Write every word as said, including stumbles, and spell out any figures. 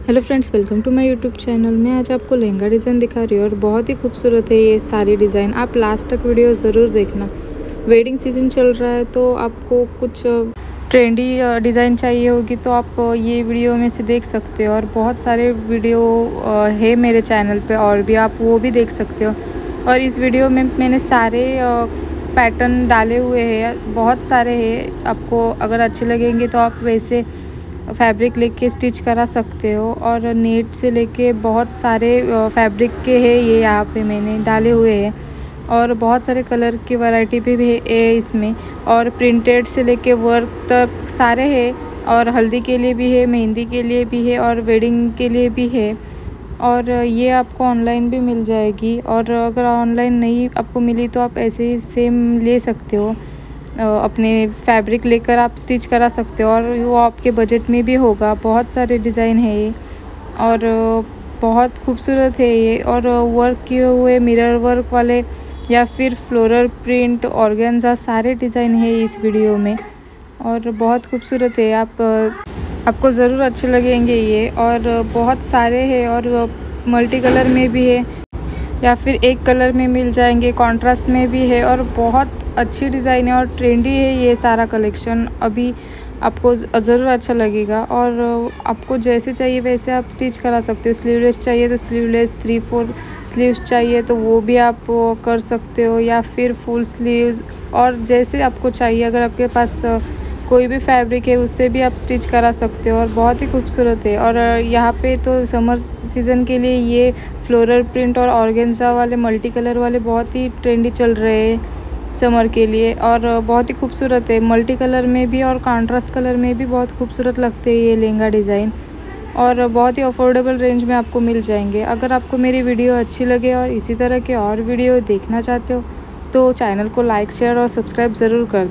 Hello friends, welcome to my YouTube channel. मैं आज आपको लहंगा डिज़ाइन दिखा रही हूँ और बहुत ही खूबसूरत है ये सारी डिज़ाइन। आप लास्ट तक वीडियो ज़रूर देखना। वेडिंग सीजन चल रहा है तो आपको कुछ ट्रेंडी डिज़ाइन चाहिए होगी तो आप ये वीडियो में से देख सकते हो। और बहुत सारे वीडियो है मेरे चैनल पे और भी, आप वो भी देख सकते हो। और इस वीडियो में मैंने सारे पैटर्न डाले हुए हैं, बहुत सारे हैं। आपको अगर अच्छे लगेंगे तो आप वैसे फैब्रिक लेके स्टिच करा सकते हो। और नेट से लेके बहुत सारे फैब्रिक के हैं ये यहाँ पे मैंने डाले हुए हैं। और बहुत सारे कलर की वैरायटी भी है इसमें। और प्रिंटेड से लेके वर्क तक सारे हैं। और हल्दी के लिए भी है, मेहंदी के लिए भी है और वेडिंग के लिए भी है। और ये आपको ऑनलाइन भी मिल जाएगी। और अगर ऑनलाइन नहीं आपको मिली तो आप ऐसे ही सेम ले सकते हो, अपने फैब्रिक लेकर आप स्टिच करा सकते हो और वो आपके बजट में भी होगा। बहुत सारे डिज़ाइन है ये और बहुत खूबसूरत है ये। और वर्क किए हुए मिरर वर्क वाले या फिर फ्लोरल प्रिंट, ऑर्गेन्जा, सारे डिज़ाइन है इस वीडियो में और बहुत खूबसूरत है। आप आपको ज़रूर अच्छे लगेंगे ये। और बहुत सारे हैं और मल्टी कलर में भी है या फिर एक कलर में मिल जाएंगे, कॉन्ट्रास्ट में भी है। और बहुत अच्छी डिज़ाइन है और ट्रेंडी है ये सारा कलेक्शन। अभी आपको ज़रूर अच्छा लगेगा और आपको जैसे चाहिए वैसे आप स्टिच करा सकते हो। स्लीवलेस चाहिए तो स्लीवलेस, थ्री फोर स्लीव्स चाहिए तो वो भी आप कर सकते हो, या फिर फुल स्लीव्स। और जैसे आपको चाहिए, अगर आपके पास कोई भी फैब्रिक है उससे भी आप स्टिच करा सकते हो और बहुत ही खूबसूरत है। और यहाँ पे तो समर सीज़न के लिए ये फ्लोरल प्रिंट और ऑर्गेन्जा वाले मल्टी कलर वाले बहुत ही ट्रेंडी चल रहे हैं समर के लिए। और बहुत ही खूबसूरत है, मल्टी कलर में भी और कॉन्ट्रास्ट कलर में भी बहुत खूबसूरत लगते हैं ये लहंगा डिज़ाइन। और बहुत ही अफोर्डेबल रेंज में आपको मिल जाएंगे। अगर आपको मेरी वीडियो अच्छी लगे और इसी तरह के और वीडियो देखना चाहते हो तो चैनल को लाइक, शेयर और सब्सक्राइब ज़रूर कर